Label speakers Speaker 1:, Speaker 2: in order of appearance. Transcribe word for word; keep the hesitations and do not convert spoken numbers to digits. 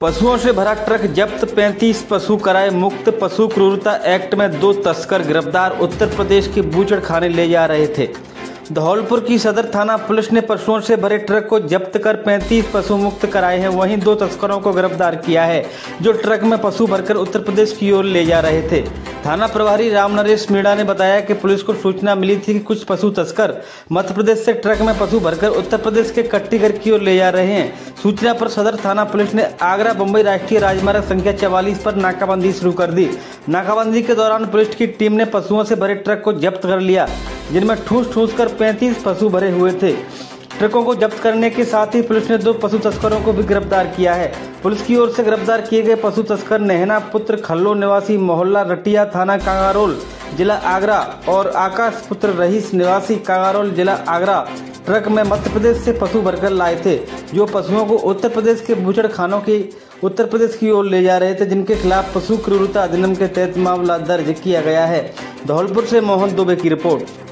Speaker 1: पशुओं से भरा ट्रक जब्त, पैंतीस पशु कराए मुक्त। पशु क्रूरता एक्ट में दो तस्कर गिरफ्तार, उत्तर प्रदेश के बूचड़खाने ले जा रहे थे। धौलपुर की सदर थाना पुलिस ने पशुओं से भरे ट्रक को जब्त कर पैंतीस पशु मुक्त कराए हैं। वहीं दो तस्करों को गिरफ्तार किया है जो ट्रक में पशु भरकर उत्तर प्रदेश की ओर ले जा रहे थे। थाना प्रभारी राम नरेश मीणा ने बताया कि पुलिस को सूचना मिली थी कि कुछ पशु तस्कर मध्य प्रदेश से ट्रक में पशु भरकर उत्तर प्रदेश के कट्टीगढ़ की ओर ले जा रहे हैं। सूचना पर सदर थाना पुलिस ने आगरा बम्बई राष्ट्रीय राजमार्ग संख्या चवालीस पर नाकाबंदी शुरू कर दी। नाकाबंदी के दौरान पुलिस की टीम ने पशुओं से भरे ट्रक को जब्त कर लिया, जिनमें ठूस ठूस कर पैंतीस पशु भरे हुए थे। ट्रकों को जब्त करने के साथ ही पुलिस ने दो पशु तस्करों को भी गिरफ्तार किया है। पुलिस की ओर से गिरफ्तार किए गए पशु तस्कर नहना पुत्र खल्लो निवासी मोहल्ला रटिया थाना कांगारोल जिला आगरा और आकाश पुत्र रईस निवासी कांगारोल जिला आगरा ट्रक में मध्य प्रदेश से पशु भरकर लाए थे, जो पशुओं को उत्तर प्रदेश के बूचड़खानों की उत्तर प्रदेश की ओर ले जा रहे थे, जिनके खिलाफ पशु क्रूरता अधिनियम के तहत मामला दर्ज किया गया है। धौलपुर से मोहन दुबे की रिपोर्ट।